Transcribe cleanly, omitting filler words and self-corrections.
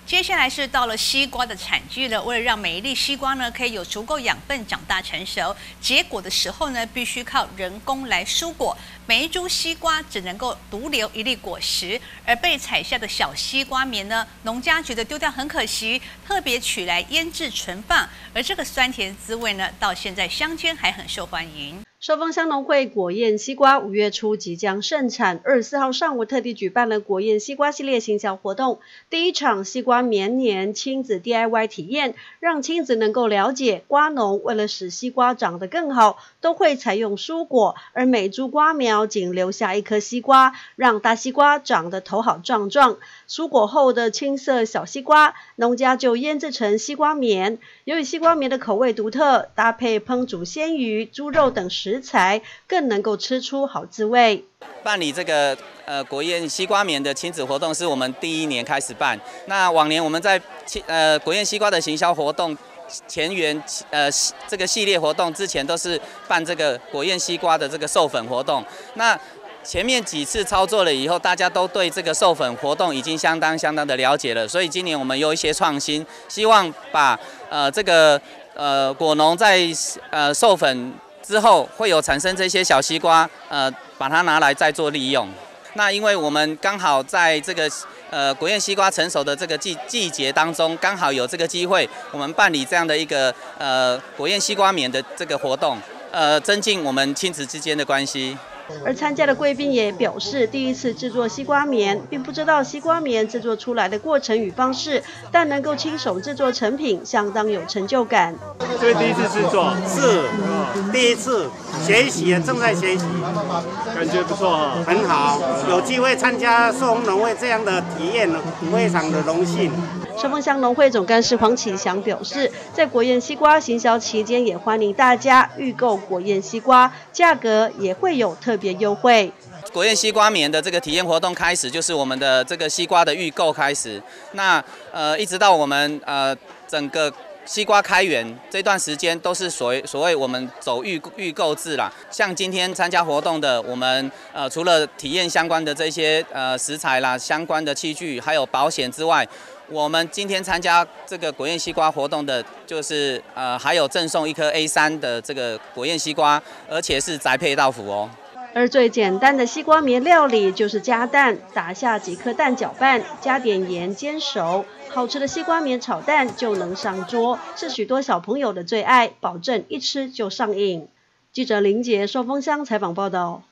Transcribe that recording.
接下来是到了西瓜的产季了，为了让每一粒西瓜呢可以有足够养分长大成熟，结果的时候呢必须靠人工来疏果。每一株西瓜只能够独留一粒果实，而被采下的小西瓜棉呢，农家觉得丢掉很可惜，特别取来腌制存放，而这个酸甜滋味呢，到现在乡间还很受欢迎。 寿丰乡农会果宴西瓜5月初即将盛产，24号上午特地举办了果宴西瓜系列行销活动。第一场西瓜绵年亲子 DIY 体验，让亲子能够了解瓜农为了使西瓜长得更好，都会采用疏果，而每株瓜苗仅留下一颗西瓜，让大西瓜长得头好壮壮。疏果后的青色小西瓜，农家就腌制成西瓜棉。由于西瓜棉的口味独特，搭配烹煮鲜鱼、猪肉等食材，更能够吃出好滋味。 办理这个果宴西瓜棉的亲子活动是我们第1年开始办。那往年我们在果宴西瓜的行销活动前缘这个系列活动之前都是办这个果宴西瓜的这个授粉活动。那前面几次操作了以后，大家都对这个授粉活动已经相当的了解了，所以今年我们有一些创新，希望把这个果农在授粉之后会有产生这些小西瓜，把它拿来再做利用。那因为我们刚好在这个果宴西瓜成熟的这个季节当中，刚好有这个机会，我们办理这样的一个果宴西瓜棉的这个活动，增进我们亲子之间的关系。 而参加的贵宾也表示，第一次制作西瓜棉，并不知道西瓜棉制作出来的过程与方式，但能够亲手制作成品，相当有成就感。 所以第一次制作是第一次学习，正在学习， 感觉不错哈， 很好。有机会参加寿丰农会这样的体验，非常的荣幸。 寿丰乡农会总干事黄启祥表示，在果宴西瓜行销期间，也欢迎大家预购果宴西瓜，价格也会有特别优惠。 果宴西瓜棉的这个体验活动开始，就是我们的这个西瓜的预购开始。那一直到我们整个西瓜开园这段时间，都是所谓我们走预购制啦。像今天参加活动的，我们除了体验相关的这些食材啦、相关的器具，还有保险之外，我们今天参加这个果宴西瓜活动的，就是还有赠送1颗 A3 的这个果宴西瓜，而且是宅配到府哦。 而最简单的西瓜棉料理就是加蛋，打下几颗蛋搅拌，加点盐煎熟，好吃的西瓜棉炒蛋就能上桌，是许多小朋友的最爱，保证一吃就上瘾。记者林杰寿丰乡采访报道。